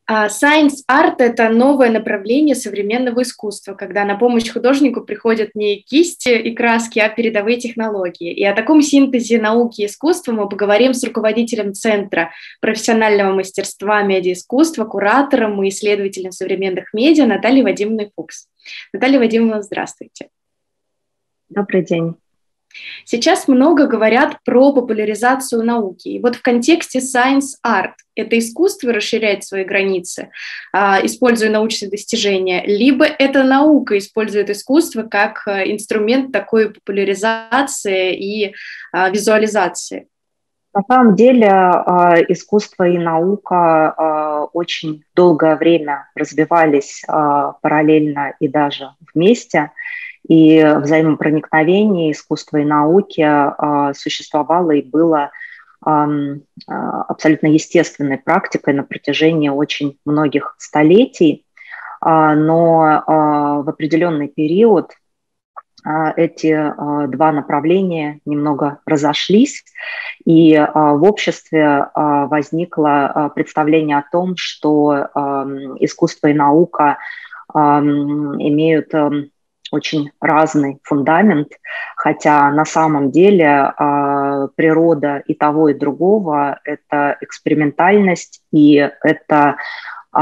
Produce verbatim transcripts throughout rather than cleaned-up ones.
Science Art– это новое направление современного искусства, когда на помощь художнику приходят не кисти и краски, а передовые технологии. И о таком синтезе науки и искусства мы поговорим с руководителем Центра профессионального мастерства медиаискусства, куратором и исследователем современных медиа Натальей Вадимовной Фукс. Наталья Вадимовна, здравствуйте. Добрый день. Сейчас много говорят про популяризацию науки. И вот в контексте Science Art это искусство расширяет свои границы, используя научные достижения, либо это наука использует искусство как инструмент такой популяризации и визуализации? На самом деле искусство и наука очень долгое время развивались параллельно и даже вместе. И взаимопроникновение искусства и науки э, существовало и было э, э, абсолютно естественной практикой на протяжении очень многих столетий. Э, но э, в определенный период э, эти э, два направления немного разошлись, и э, в обществе э, возникло э, представление о том, что э, искусство и наука э, имеют э, очень разный фундамент, хотя на самом деле э, природа и того, и другого – это экспериментальность, и это э,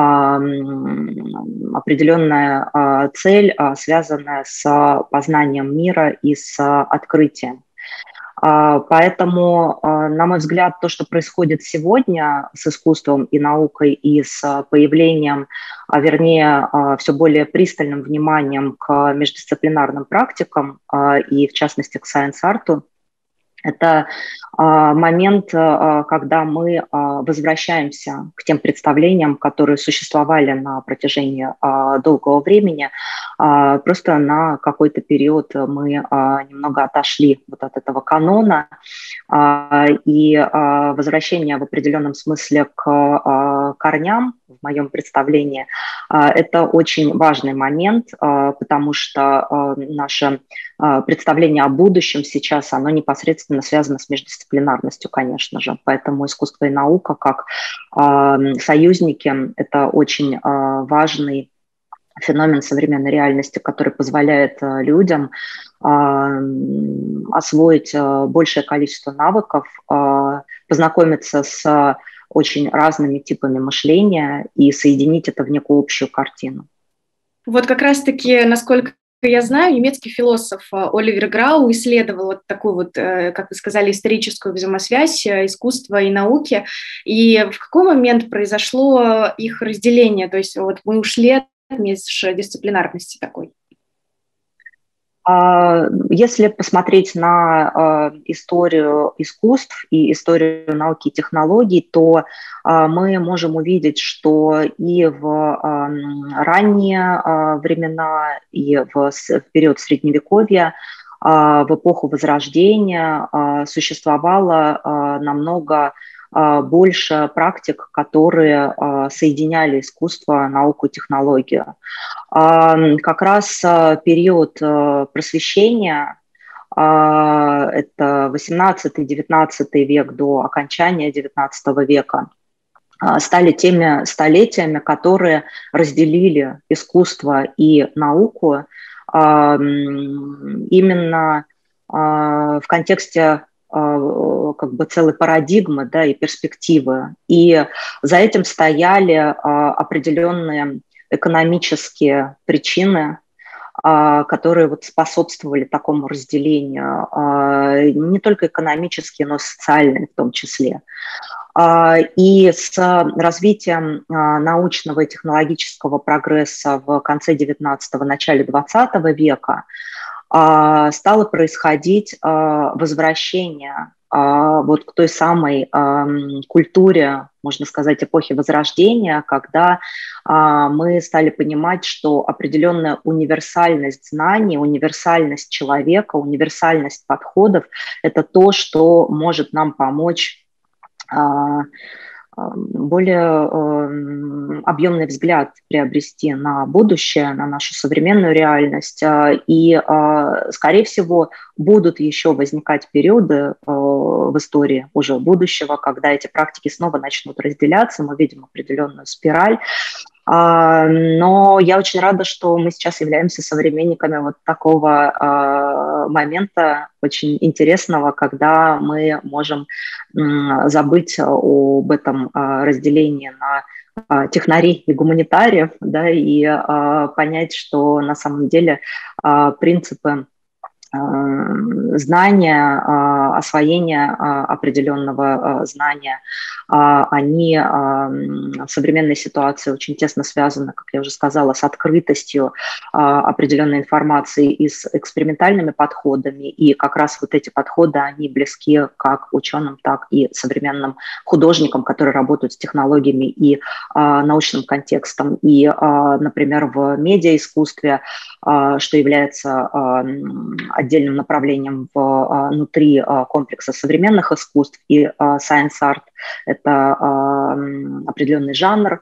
определенная э, цель, э, связанная с познанием мира и с открытием. Поэтому, на мой взгляд, то, что происходит сегодня с искусством и наукой и с появлением, а вернее, все более пристальным вниманием к междисциплинарным практикам и, в частности, к сайенс-арту, это момент, когда мы возвращаемся к тем представлениям, которые существовали на протяжении долгого времени. Просто на какой-то период мы немного отошли вот от этого канона, и возвращение в определенном смысле к корням, в моем представлении, это очень важный момент, потому что наше представление о будущем сейчас, оно непосредственно связано с междисциплинарностью, конечно же. Поэтому искусство и наука как союзники – это очень важный феномен современной реальности, который позволяет людям освоить большее количество навыков, познакомиться с очень разными типами мышления и соединить это в некую общую картину. Вот как раз-таки, насколько я знаю, немецкий философ Оливер Грау исследовал вот такую вот, как вы сказали, историческую взаимосвязь искусства и науки. И в какой момент произошло их разделение? То есть вот мы ушли от междисциплинарности такой. Если посмотреть на историю искусств и историю науки и технологий, то мы можем увидеть, что и в ранние времена, и в период Средневековья, в эпоху Возрождения существовало намного больше практик, которые соединяли искусство, науку и технологию. Как раз период просвещения, это восемнадцатый-девятнадцатый век до окончания девятнадцатого века, стали теми столетиями, которые разделили искусство и науку именно в контексте как бы целой парадигмы, да, и перспективы. И за этим стояли определенные экономические причины, которые вот способствовали такому разделению, не только экономические, но и социальные в том числе. И с развитием научного и технологического прогресса в конце девятнадцатого, начале двадцатого века стало происходить возвращение вот к той самой культуре, можно сказать, эпохи Возрождения, когда мы стали понимать, что определенная универсальность знаний, универсальность человека, универсальность подходов – это то, что может нам помочь более объемный взгляд приобрести на будущее, на нашу современную реальность. И, скорее всего, будут еще возникать периоды в истории уже будущего, когда эти практики снова начнут разделяться, мы видим определенную спираль. Но я очень рада, что мы сейчас являемся современниками вот такого момента, очень интересного, когда мы можем забыть об этом разделении на технарей и гуманитариев, да, и понять, что на самом деле принципы знания, освоения определенного знания, они в современной ситуации очень тесно связаны, как я уже сказала, с открытостью определенной информации и с экспериментальными подходами. И как раз вот эти подходы, они близки как ученым, так и современным художникам, которые работают с технологиями и научным контекстом. И, например, в медиаискусстве, что является отдельным направлением внутри комплекса современных искусств, и science art – это определенный жанр.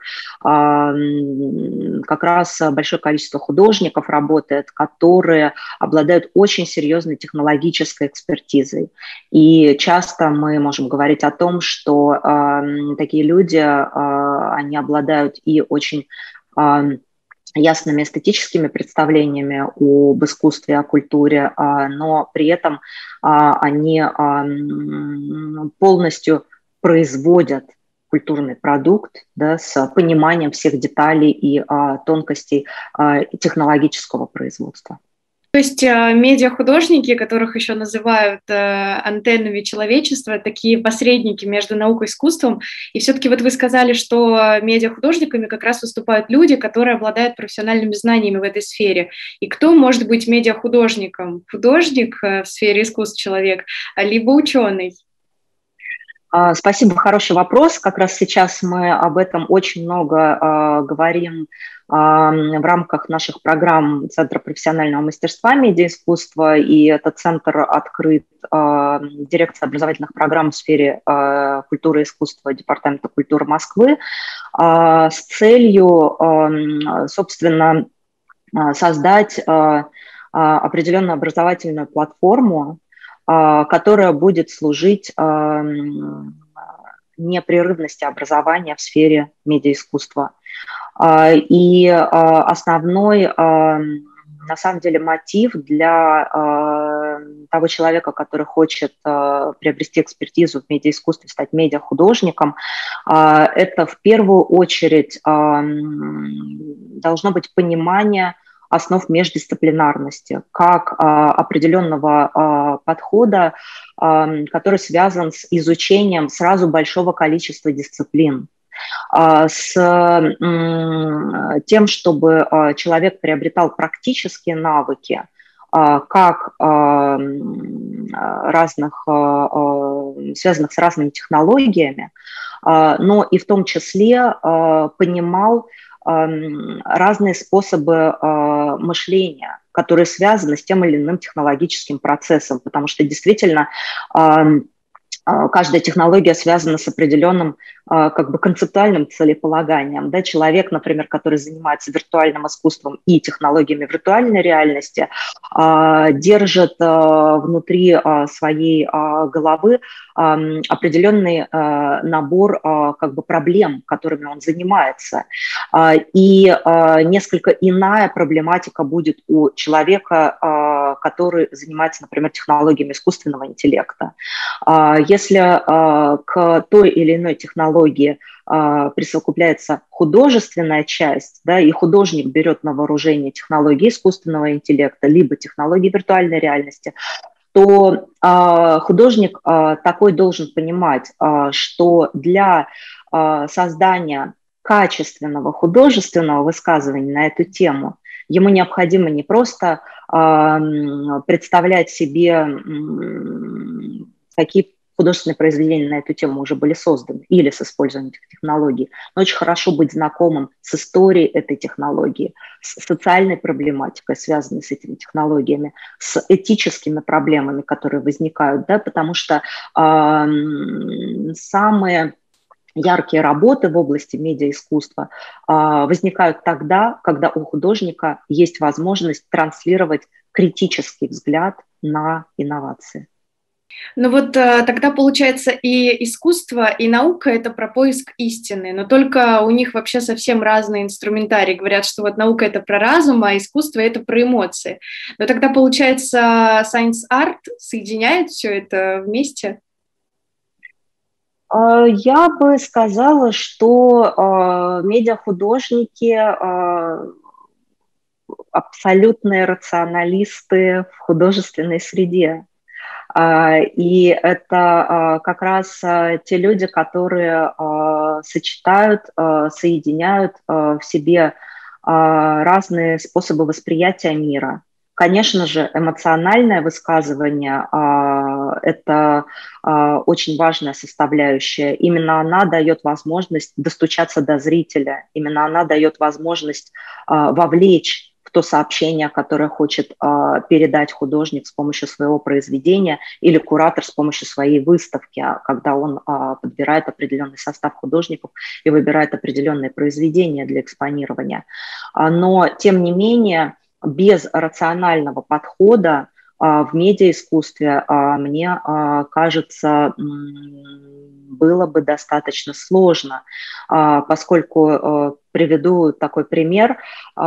Как раз большое количество художников работает, которые обладают очень серьезной технологической экспертизой. И часто мы можем говорить о том, что такие люди, они обладают и очень ясными эстетическими представлениями об искусстве, о культуре, но при этом они полностью производят культурный продукт, да, с пониманием всех деталей и тонкостей технологического производства. То есть медиахудожники, которых еще называют антеннами человечества, такие посредники между наукой и искусством. И все-таки вот вы сказали, что медиахудожниками как раз выступают люди, которые обладают профессиональными знаниями в этой сфере. И кто может быть медиахудожником? Художник в сфере искусств человек, либо ученый? Спасибо, хороший вопрос. Как раз сейчас мы об этом очень много э, говорим э, в рамках наших программ Центра профессионального мастерства медиаискусства, и этот центр открыт э, дирекцией образовательных программ в сфере э, культуры и искусства Департамента культуры Москвы э, с целью, э, собственно, создать э, определенную образовательную платформу, которая будет служить непрерывности образования в сфере медиаискусства. И основной, на самом деле, мотив для того человека, который хочет приобрести экспертизу в медиаискусстве, стать медиахудожником, это в первую очередь должно быть понимание основ междисциплинарности, как а, определенного а, подхода, а, который связан с изучением сразу большого количества дисциплин, а, с м, тем, чтобы а, человек приобретал практические навыки, а, как а, разных, а, связанных с разными технологиями, а, но и в том числе а, понимал разные способы мышления, которые связаны с тем или иным технологическим процессом, потому что действительно каждая технология связана с определенным как бы концептуальным целеполаганием. Да? Человек, например, который занимается виртуальным искусством и технологиями виртуальной реальности, держит внутри своей головы определенный набор как бы проблем, которыми он занимается. И несколько иная проблематика будет у человека, который занимается, например, технологиями искусственного интеллекта. Если к той или иной технологии присовокупляется художественная часть, да, и художник берет на вооружение технологии искусственного интеллекта, либо технологии виртуальной реальности, то э, художник э, такой должен понимать, э, что для э, создания качественного художественного высказывания на эту тему ему необходимо не просто э, представлять себе, э, какие художественные произведения на эту тему уже были созданы или с использованием этих технологий, но очень хорошо быть знакомым с историей этой технологии, с социальной проблематикой, связанной с этими технологиями, с этическими проблемами, которые возникают, да, потому что э, самые яркие работы в области медиаискусства возникают тогда, когда у художника есть возможность транслировать критический взгляд на инновации. Ну вот тогда получается и искусство, и наука – это про поиск истины, но только у них вообще совсем разные инструментарии. Говорят, что вот наука – это про разум, а искусство – это про эмоции. Но тогда получается science art соединяет все это вместе? Я бы сказала, что медиахудожники абсолютные рационалисты в художественной среде. И это как раз те люди, которые сочетают, соединяют в себе разные способы восприятия мира. Конечно же, эмоциональное высказывание – это очень важная составляющая. Именно она дает возможность достучаться до зрителя. Именно она дает возможность вовлечь в то сообщение, которое хочет передать художник с помощью своего произведения или куратор с помощью своей выставки, когда он подбирает определенный состав художников и выбирает определенные произведения для экспонирования. Но, тем не менее, без рационального подхода в медиаискусстве, мне кажется, было бы достаточно сложно, поскольку, приведу такой пример,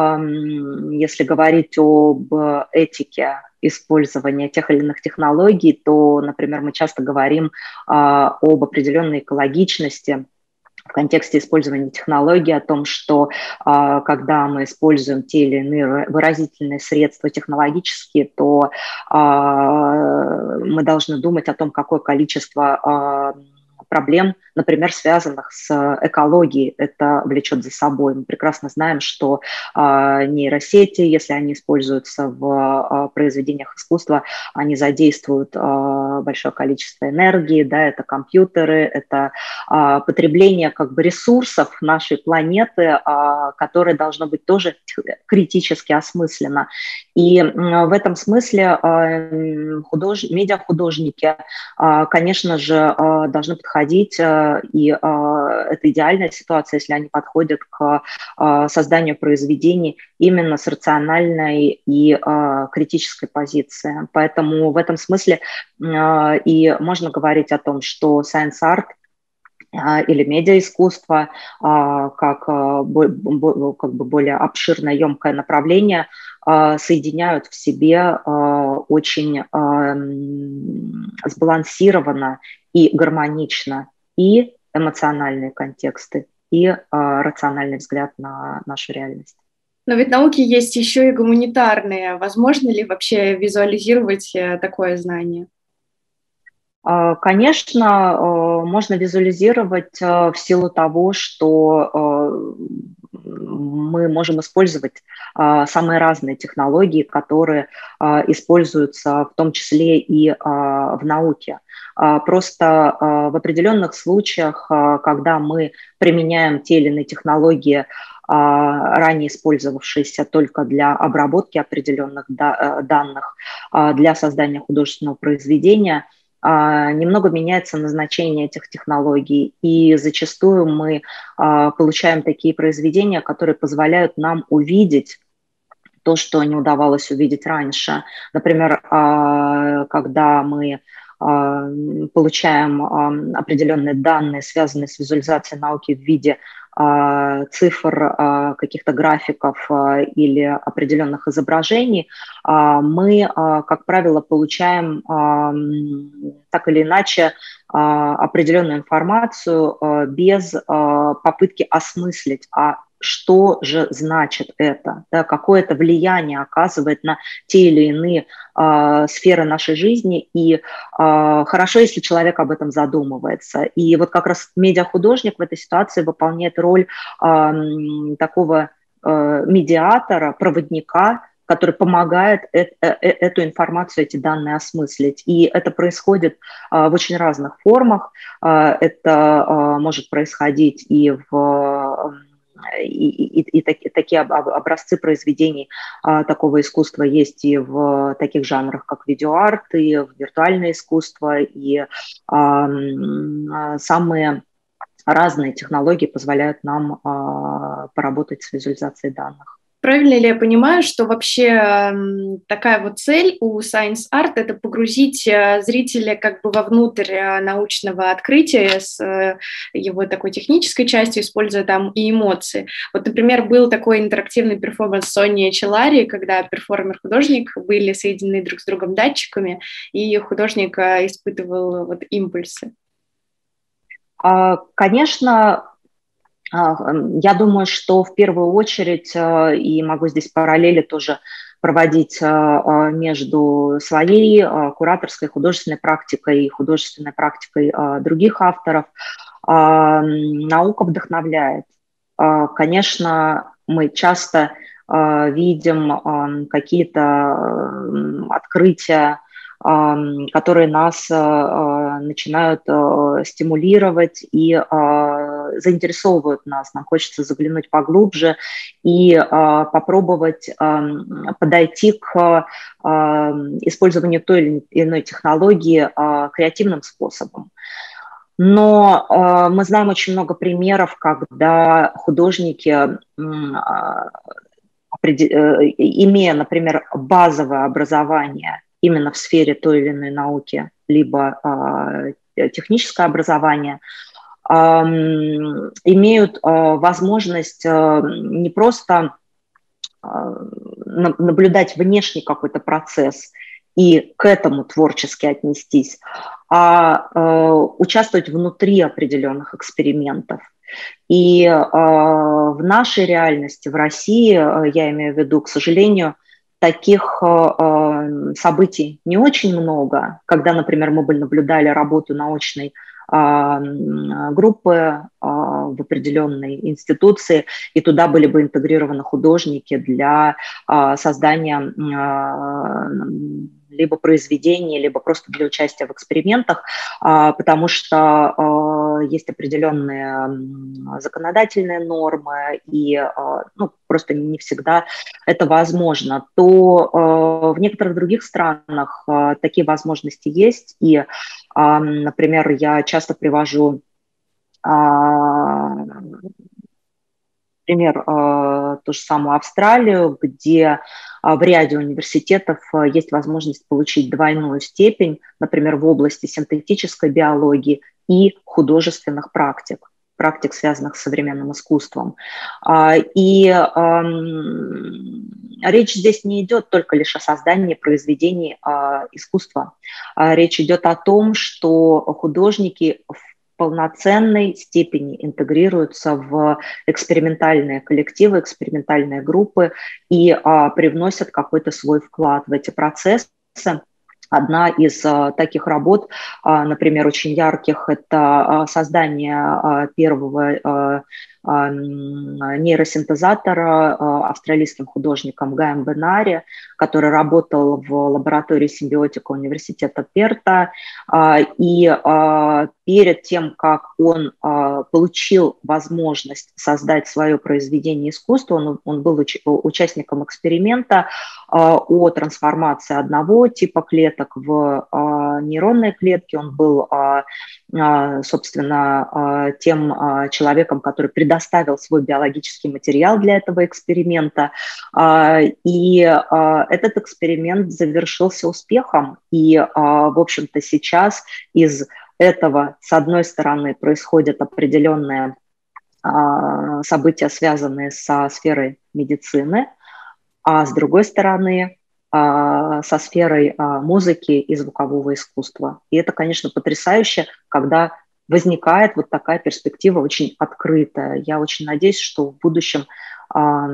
если говорить об этике использования тех или иных технологий, то, например, мы часто говорим об определенной экологичности в контексте использования технологий, о том, что э, когда мы используем те или иные выразительные средства технологические, то э, мы должны думать о том, какое количество э, проблем, например, связанных с экологией, это влечет за собой. Мы прекрасно знаем, что э, нейросети, если они используются в э, произведениях искусства, они задействуют э, большое количество энергии, да, это компьютеры, это э, потребление как бы ресурсов нашей планеты, э, которое должно быть тоже критически осмысленно. И э, в этом смысле э, худож... медиахудожники, э, конечно же, э, должны подходить и э, это идеальная ситуация, если они подходят к э, созданию произведений именно с рациональной и э, критической позиции. Поэтому в этом смысле э, и можно говорить о том, что science art или медиаискусство как, как бы более обширное, емкое направление соединяют в себе очень сбалансированно и гармонично и эмоциональные контексты, и рациональный взгляд на нашу реальность. Но ведь науки есть еще и гуманитарные. Возможно ли вообще визуализировать такое знание? Конечно, можно визуализировать в силу того, что мы можем использовать самые разные технологии, которые используются в том числе и в науке. Просто в определенных случаях, когда мы применяем те или иные технологии, ранее использовавшиеся только для обработки определенных данных, для создания художественного произведения, немного меняется назначение этих технологий, и зачастую мы получаем такие произведения, которые позволяют нам увидеть то, что не удавалось увидеть раньше. Например, когда мы получаем определенные данные, связанные с визуализацией науки в виде цифр, каких-то графиков или определенных изображений, мы, как правило, получаем так или иначе определенную информацию без попытки осмыслить, а что же значит это, да, какое это влияние оказывает на те или иные э, сферы нашей жизни, и э, хорошо, если человек об этом задумывается. И вот как раз медиахудожник в этой ситуации выполняет роль э, такого э, медиатора, проводника, который помогает э, э, эту информацию, эти данные осмыслить. И это происходит э, в очень разных формах. Э, это э, может происходить и в... И, и, и, и такие, такие образцы произведений а, такого искусства есть и в таких жанрах, как видеоарт, и в виртуальное искусство, и а, самые разные технологии позволяют нам поработать с визуализацией данных. Правильно ли я понимаю, что вообще э, такая вот цель у Science Art — это погрузить э, зрителя как бы вовнутрь э, научного открытия с э, его такой технической частью, используя там и эмоции? Вот, например, был такой интерактивный перформанс Сони Челари, когда перформер-художник были соединены друг с другом датчиками, и художник э, испытывал вот импульсы. Конечно, я думаю, что в первую очередь, и могу здесь параллели тоже проводить между своей кураторской художественной практикой и художественной практикой других авторов, наука вдохновляет. Конечно, мы часто видим какие-то открытия, которые нас начинают стимулировать и заинтересовывают нас. Нам хочется заглянуть поглубже и попробовать подойти к использованию той или иной технологии креативным способом. Но э, мы знаем очень много примеров, когда художники, э, э, имея, например, базовое образование именно в сфере той или иной науки, либо э, техническое образование, э, имеют э, возможность э, не просто э, наблюдать внешний какой-то процесс и к этому творчески отнестись, а э, участвовать внутри определенных экспериментов. И э, в нашей реальности, в России, э, я имею в виду, к сожалению, таких э, событий не очень много. Когда, например, мы бы наблюдали работу научной э, группы э, в определенной институции, и туда были бы интегрированы художники для э, создания э, либо произведений, либо просто для участия в экспериментах, потому что есть определенные законодательные нормы, и ну, просто не всегда это возможно. То в некоторых других странах такие возможности есть, и, например, я часто привожу пример, ту же самую Австралию, где в ряде университетов есть возможность получить двойную степень, например, в области синтетической биологии и художественных практик, практик, связанных с современным искусством. И речь здесь не идет только лишь о создании произведений искусства. Речь идет о том, что художники в полноценной степени интегрируются в экспериментальные коллективы, экспериментальные группы и а, привносят какой-то свой вклад в эти процессы. Одна из а, таких работ, а, например, очень ярких, это а, создание а, первого а, а, нейросинтезатора а, австралийским художником Гаем Бенари, который работал в лаборатории симбиотика университета Перта. А, и а, перед тем, как он а, получил возможность создать свое произведение искусства, он, он был уч, участником эксперимента а, о трансформации одного типа клеток в а, нейронные клетки. Он был, а, а, собственно, а, тем а, человеком, который предоставил свой биологический материал для этого эксперимента. А, и а, этот эксперимент завершился успехом. И, а, в общем-то, сейчас из этого, с одной стороны, происходят определенные а, события, связанные со сферой медицины, а с другой стороны, а, со сферой а, музыки и звукового искусства. И это, конечно, потрясающе, когда возникает вот такая перспектива очень открытая. Я очень надеюсь, что в будущем а,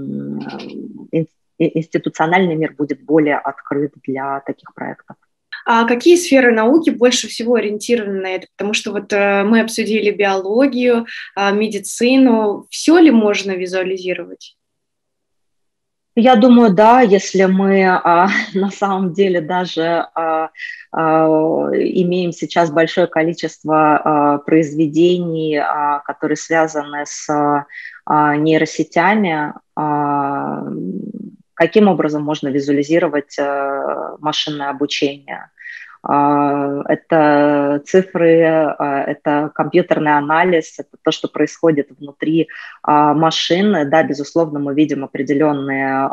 институциональный мир будет более открыт для таких проектов. А какие сферы науки больше всего ориентированы на это? Потому что вот э, мы обсудили биологию, э, медицину. Все ли можно визуализировать? Я думаю, да, если мы а, на самом деле даже а, а, имеем сейчас большое количество а, произведений, а, которые связаны с а, нейросетями, а, каким образом можно визуализировать а, машинное обучение? Это цифры, это компьютерный анализ, это то, что происходит внутри машины. Да, безусловно, мы видим определенные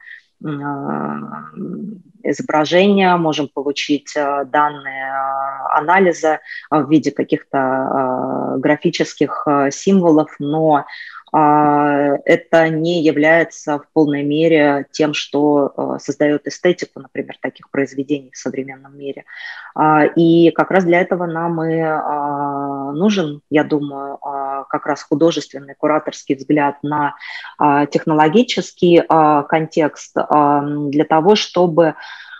изображения, можем получить данные анализа в виде каких-то графических символов, но это не является в полной мере тем, что создает эстетику, например, таких произведений в современном мире. И как раз для этого нам и нужен, я думаю, как раз художественный, кураторский взгляд на технологический контекст для того, чтобы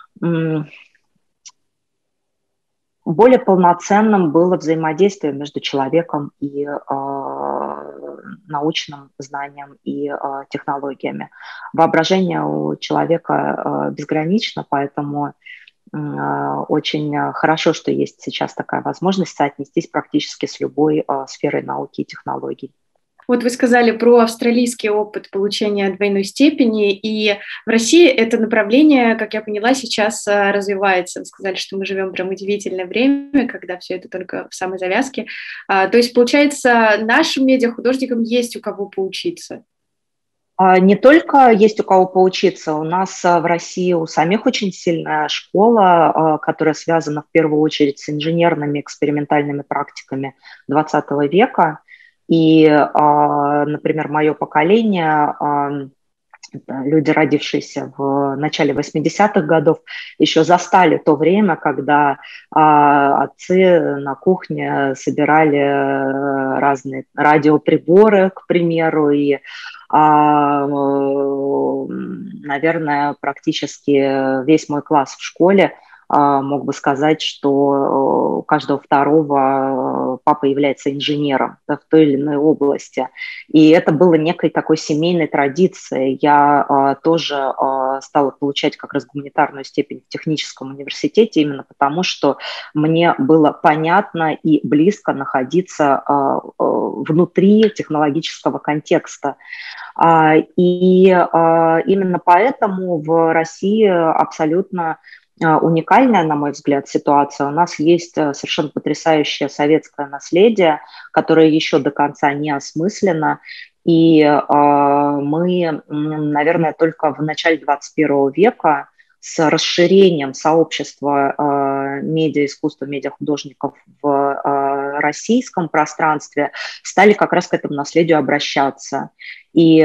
более полноценным было взаимодействие между человеком и э, научным знанием и э, технологиями. Воображение у человека э, безгранично, поэтому э, очень хорошо, что есть сейчас такая возможность соотнестись практически с любой э, сферой науки и технологий. Вот вы сказали про австралийский опыт получения двойной степени, и в России это направление, как я поняла, сейчас развивается. Вы сказали, что мы живем прям удивительное время, когда все это только в самой завязке. То есть, получается, нашим медиахудожникам есть у кого поучиться? Не только есть у кого поучиться, у нас в России у самих очень сильная школа, которая связана в первую очередь с инженерными экспериментальными практиками двадцатого века. И, например, мое поколение, люди, родившиеся в начале восьмидесятых годов, еще застали то время, когда отцы на кухне собирали разные радиоприборы, к примеру, и, наверное, практически весь мой класс в школе мог бы сказать, что у каждого второго папа является инженером, да, в той или иной области. И это было некой такой семейной традицией. Я а, тоже а, стала получать как раз гуманитарную степень в техническом университете именно потому, что мне было понятно и близко находиться а, внутри технологического контекста. А, и а, именно поэтому в России абсолютно уникальная, на мой взгляд, ситуация. У нас есть совершенно потрясающее советское наследие, которое еще до конца не осмыслено. И э, мы, наверное, только в начале двадцать первого века с расширением сообщества э, медиаискусства, медиахудожников в э, российском пространстве стали как раз к этому наследию обращаться. И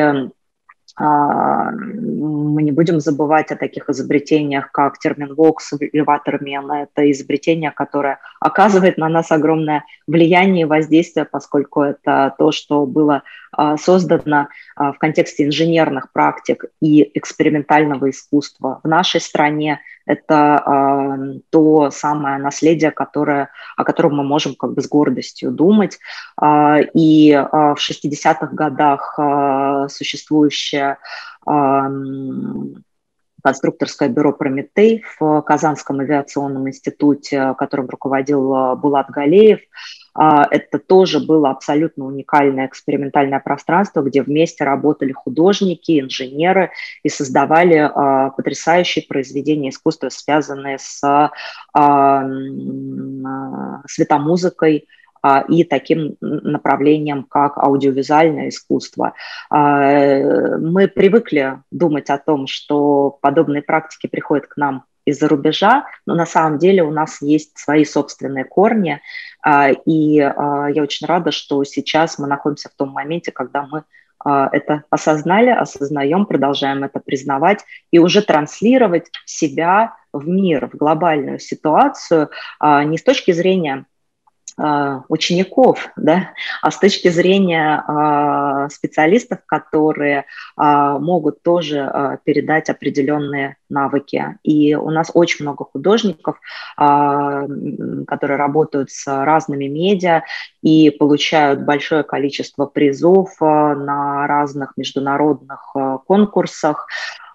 мы не будем забывать о таких изобретениях, как терминвокс или ватермен. Это изобретение, которое оказывает на нас огромное влияние и воздействие, поскольку это то, что было создано в контексте инженерных практик и экспериментального искусства в нашей стране. Это э, то самое наследие, которое, о котором мы можем как бы с гордостью думать. Э, и э, в шестидесятых годах э, существующее э, конструкторское бюро «Прометей» в Казанском авиационном институте, которым руководил Булат Галеев, это тоже было абсолютно уникальное экспериментальное пространство, где вместе работали художники, инженеры и создавали э, потрясающие произведения искусства, связанные с э, светомузыкой э, и таким направлением, как аудиовизуальное искусство. Э, мы привыкли думать о том, что подобные практики приходят к нам из-за рубежа, но на самом деле у нас есть свои собственные корни, и я очень рада, что сейчас мы находимся в том моменте, когда мы это осознали, осознаем, продолжаем это признавать и уже транслировать себя в мир, в глобальную ситуацию не с точки зрения учеников, да, а с точки зрения э, специалистов, которые э, могут тоже э, передать определенные навыки. И у нас очень много художников, э, которые работают с разными медиа и получают большое количество призов э, на разных международных э, конкурсах.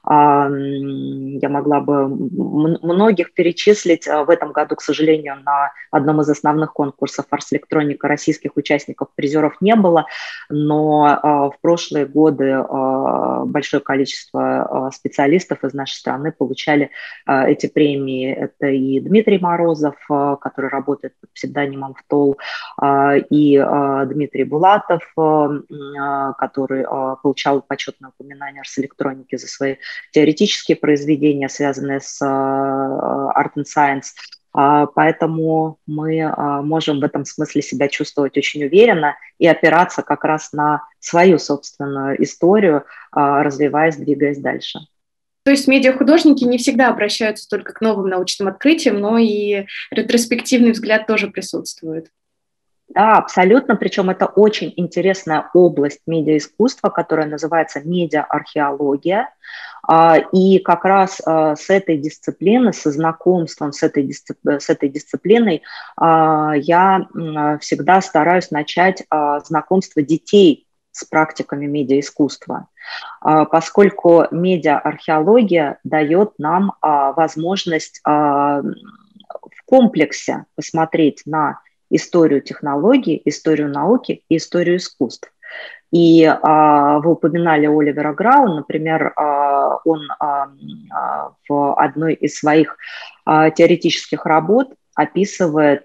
Я могла бы многих перечислить. В этом году, к сожалению, на одном из основных конкурсов Ars Electronica российских участников, призеров не было, но в прошлые годы большое количество специалистов из нашей страны получали эти премии. Это и Дмитрий Морозов, который работает под псевдонимом ВТОЛ, и Дмитрий Булатов, который получал почетное упоминание Ars Electronica за свои теоретические произведения, связанные с Art and Science. Поэтому мы можем в этом смысле себя чувствовать очень уверенно и опираться как раз на свою собственную историю, развиваясь, двигаясь дальше. То есть медиахудожники не всегда обращаются только к новым научным открытиям, но и ретроспективный взгляд тоже присутствует. Да, абсолютно, причем это очень интересная область медиаискусства, которая называется медиаархеология, и как раз с этой дисциплины, со знакомством с этой, дисцип... с этой дисциплиной я всегда стараюсь начать знакомство детей с практиками медиаискусства, поскольку медиаархеология дает нам возможность в комплексе посмотреть на историю технологий, историю науки и историю искусств. И а, вы упоминали Оливера Грау, например, а, он а, а, в одной из своих а, теоретических работ описывает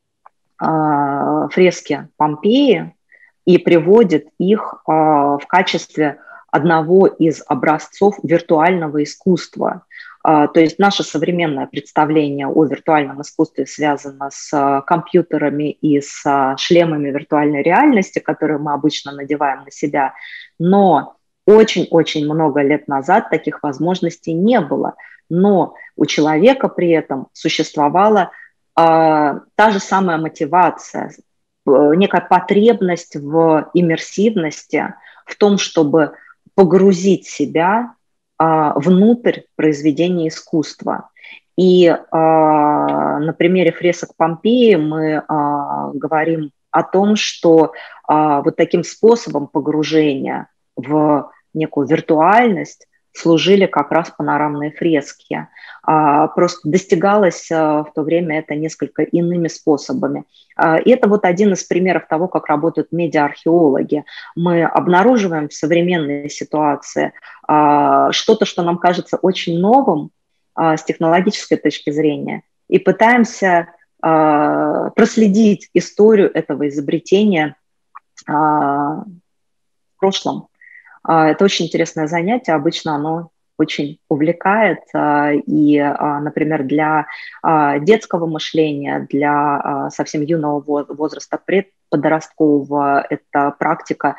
а, фрески Помпеи и приводит их а, в качестве одного из образцов виртуального искусства. То есть наше современное представление о виртуальном искусстве связано с компьютерами и с шлемами виртуальной реальности, которые мы обычно надеваем на себя, но очень-очень много лет назад таких возможностей не было. Но у человека при этом существовала а, та же самая мотивация, некая потребность в иммерсивности, в том, чтобы погрузить себя внутрь произведения искусства. И э, на примере фресок Помпеи мы э, говорим о том, что э, вот таким способом погружения в некую виртуальность служили как раз панорамные фрески. А, просто достигалось а, в то время это несколько иными способами. А, и это вот один из примеров того, как работают медиаархеологи. Мы обнаруживаем в современной ситуации а, что-то, что нам кажется очень новым а, с технологической точки зрения, и пытаемся а, проследить историю этого изобретения а, в прошлом. Это очень интересное занятие, обычно оно очень увлекает, и, например, для детского мышления, для совсем юного возраста, предподросткового, эта практика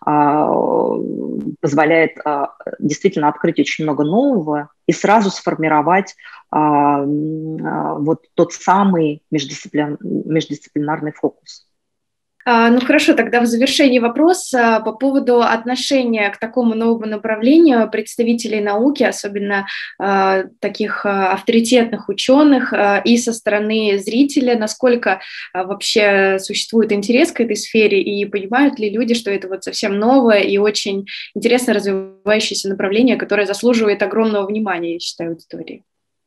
позволяет действительно открыть очень много нового и сразу сформировать вот тот самый междисциплинарный фокус. Ну хорошо, тогда в завершении вопрос по поводу отношения к такому новому направлению представителей науки, особенно э, таких авторитетных ученых, э, и со стороны зрителя, насколько э, вообще существует интерес к этой сфере, и понимают ли люди, что это вот совсем новое и очень интересно развивающееся направление, которое заслуживает огромного внимания, я считаю, аудитории.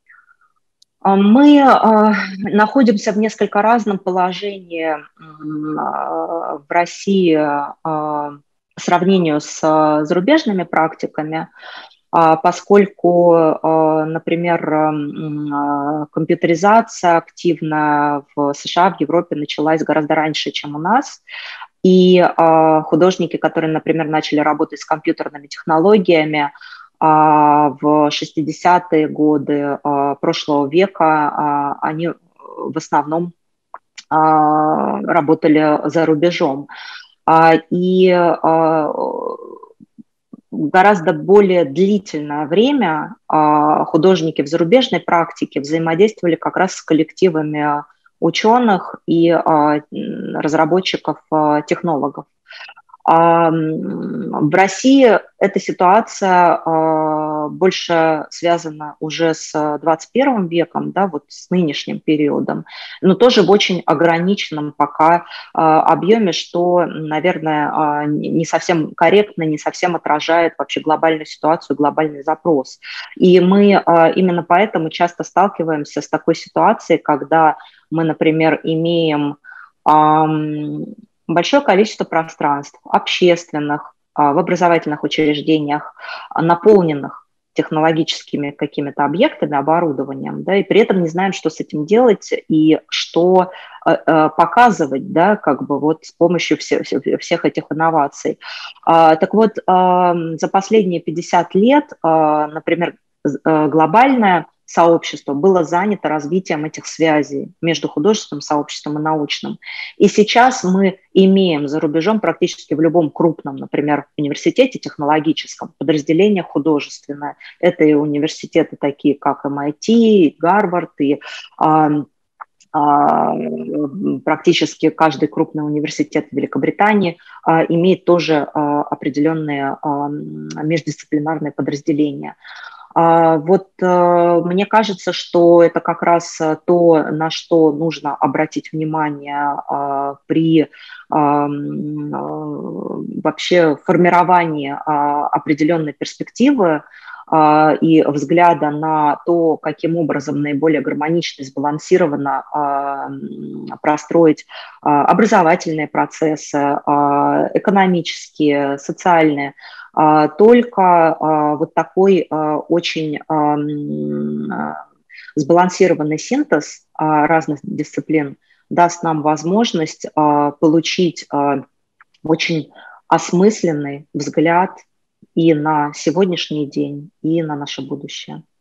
Мы э, находимся в несколько разном положении э, в России э, по сравнению с э, зарубежными практиками, э, поскольку, э, например, э, компьютеризация активно в США, в Европе началась гораздо раньше, чем у нас. И э, художники, которые, например, начали работать с компьютерными технологиями, в шестидесятые годы прошлого века они в основном работали за рубежом. И гораздо более длительное время художники в зарубежной практике взаимодействовали как раз с коллективами ученых и разработчиков-технологов. В России эта ситуация больше связана уже с двадцать первым веком, да, вот с нынешним периодом, но тоже в очень ограниченном пока объеме, что, наверное, не совсем корректно, не совсем отражает вообще глобальную ситуацию, глобальный запрос. И мы именно поэтому часто сталкиваемся с такой ситуацией, когда мы, например, имеем большое количество пространств общественных, в образовательных учреждениях, наполненных технологическими какими-то объектами, оборудованием, да, и при этом не знаем, что с этим делать и что э, показывать, да, как бы вот с помощью все, всех этих инноваций. А, так вот, э, за последние пятьдесят лет, э, например, э, глобальное сообщество было занято развитием этих связей между художественным сообществом и научным. И сейчас мы имеем за рубежом практически в любом крупном, например, университете технологическом подразделение художественное. Это и университеты такие, как эм ай ти, Гарвард, и а, а, практически каждый крупный университет в Великобритании а, имеет тоже а, определенные а, междисциплинарные подразделения. Вот мне кажется, что это как раз то, на что нужно обратить внимание при вообще формировании определенной перспективы и взгляда на то, каким образом наиболее гармонично и сбалансированно простроить образовательные процессы, экономические, социальные. Только вот такой очень сбалансированный синтез разных дисциплин даст нам возможность получить очень осмысленный взгляд и на сегодняшний день, и на наше будущее.